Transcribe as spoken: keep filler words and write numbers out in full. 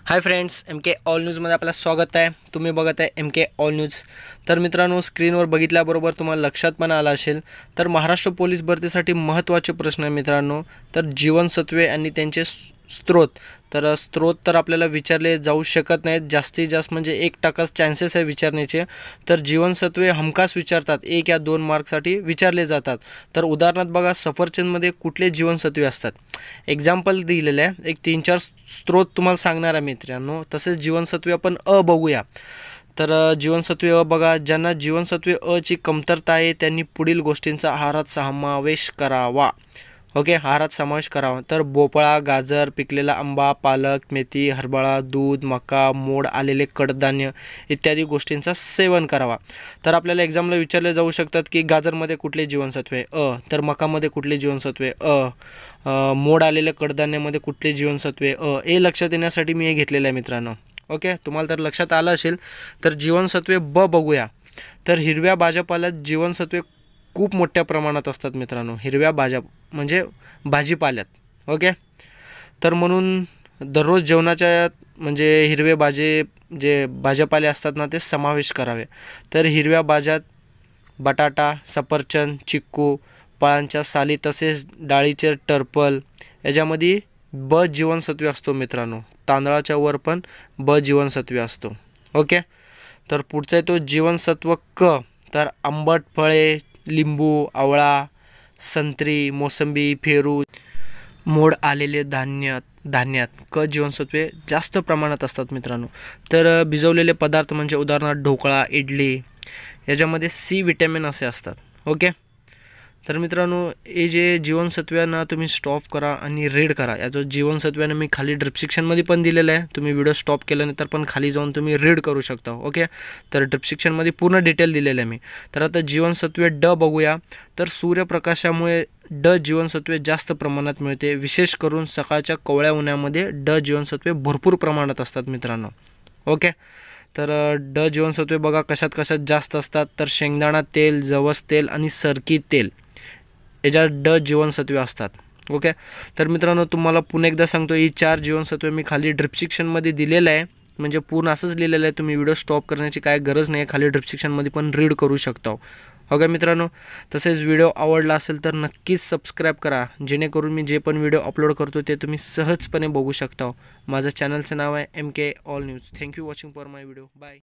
हाय friends, M K all न्यूजमध्ये आपलं स्वागत आहे। तुम्ही बघत आहे एम के ऑल न्यूज। तर मित्रांनो, स्क्रीनवर बघितल्याबरोबर तुम्हाला लक्षात पण आलं असेल, तर महाराष्ट्र पोलीस भरतीसाठी महत्त्वाचे प्रश्न आहे मित्रांनो। तर जीवनसत्वे आणि त्यांचे स्त्रोत, तर स्त्रोत तर आपल्याला विचारले जाऊ शकत नाहीत, जास्तीत जास्त म्हणजे एक टक्काच चान्सेस आहे विचारण्याचे। तर जीवनसत्वे हमखास विचारतात, एक या दोन मार्कसाठी विचारले जातात। तर उदाहरणार्थ बघा, सफरचंदमध्ये कुठले जीवनसत्वे असतात, एक्झाम्पल दिलेलं आहे। एक तीन चार स्त्रोत तुम्हाला सांगणार आहे मित्रांनो। तसेच जीवनसत्वे आपण अ बघूया। तर जीवनसत्वे अ बघा, ज्यांना जीवनसत्वे अ ची कमतरता आहे त्यांनी पुढील गोष्टींचा आहारात समावेश करावा। ओके, आहारात समावेश करावा। तर भोपळा, गाजर, पिकलेला आंबा, पालक, मेथी, हरभरा, दूध, मका, मोड आलेले कडधान्य इत्यादी गोष्टींचा सेवन करावा। तर आपल्याला एक्झामला विचारले जाऊ शकतात की गाजरमध्ये कुठले जीवनसत्वे अ, तर मकामध्ये कुठले जीवनसत्वे अ, मोड आलेल्या कडधान्यामध्ये कुठले जीवनसत्वे अ, हे लक्षात येण्यासाठी मी हे घेतलेलं आहे मित्रांनो। ओके, तुम्हाला तर लक्षात आलं असेल। तर जीवनसत्वे ब बघूया। तर हिरव्या भाज्यापाल्यात जीवनसत्वे खूप मोठ्या प्रमाणात असतात मित्रांनो, हिरव्या भाज्या म्हणजे भाजीपाल्यात। ओके, तर म्हणून दररोज जेवणाच्या म्हणजे हिरवे भाजे जे भाज्यापाले असतात ना, ते समावेश करावे। तर हिरव्या भाज्यात बटाटा, सफरचंद, चिक्कू, फळांच्या साली तसेच डाळीचे टरफल याच्यामध्ये ब जीवनसत्वे असतो मित्रांनो। तांदळाच्या वर पण ब जीवनसत्वे असतो। ओके, तर पुढचा आहे तो जीवनसत्व क। तर आंबट फळे, लिंबू, आवळा, संत्री, मोसंबी, पेरू, मोड आलेले धान्य धान्यात क जीवनसत्वे जास्त प्रमाणात असतात मित्रांनो। तर भिजवलेले पदार्थ म्हणजे उदाहरणार्थ ढोकळा, इडली याच्यामध्ये सी विटॅमिन असे असतात। ओके, तर मित्रांनो, हे जे जीवनसत्वांना तुम्ही स्टॉप करा आणि रीड करा। याचं जीवनसत्वांना मी खाली डिस्क्रिप्शनमध्ये पण दिलेलं आहे, तुम्ही व्हिडिओ स्टॉप केल्यानंतर पण खाली जाऊन तुम्ही रीड करू शकता। ओके, तर डिस्क्रिप्शनमध्ये पूर्ण डिटेल दिलेलं आहे मी। तर आता जीवनसत्वे ड बघूया। तर सूर्यप्रकाशामुळे ड जीवनसत्वे जास्त प्रमाणात मिळते, विशेष करून सकाळच्या कोवळ्या उन्हामध्ये ड जीवनसत्वे भरपूर प्रमाणात असतात मित्रांनो। ओके, तर ड जीवनसत्वे बघा कशात कशात जास्त असतात, तर शेंगदाणा तेल, जवस तेल आणि सरकी तेल याच्यात ड जीवनसत्वे असतात। ओके, तर मित्रांनो, तुम्हाला पुन्हा एकदा सांगतो, ही चार जीवनसत्वे मी खाली डिस्क्रिप्शनमध्ये दिलेलं आहे, म्हणजे पूर्ण असंच लिहिलेलं आहे। तुम्ही व्हिडिओ स्टॉप करण्याची काय गरज नाही, खाली डिस्क्रिप्शनमध्ये पण रीड करू शकता। ओके मित्रांनो, तसेच व्हिडिओ आवडला असेल तर नक्कीच सबस्क्राईब करा, जेणेकरून मी जे पण व्हिडिओ अपलोड करतो ते तुम्ही सहजपणे बघू शकता। माझं चॅनलचं नाव आहे M K all news. Thank you watching for my video. Bye.